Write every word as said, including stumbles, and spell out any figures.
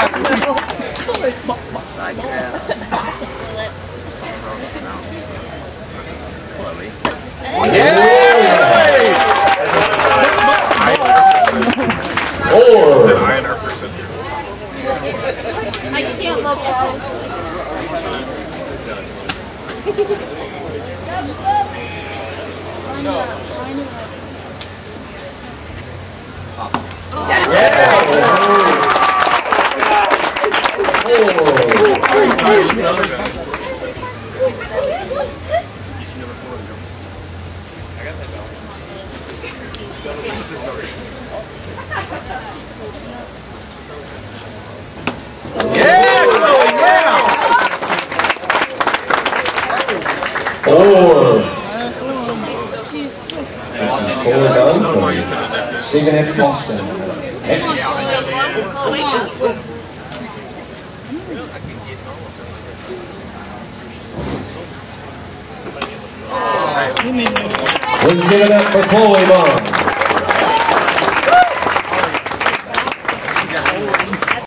Side your ass. Chloe. Yeah! Four. I can't love that. Stephen F. Boston. Next. Let's give it up for Chloe Bohlin.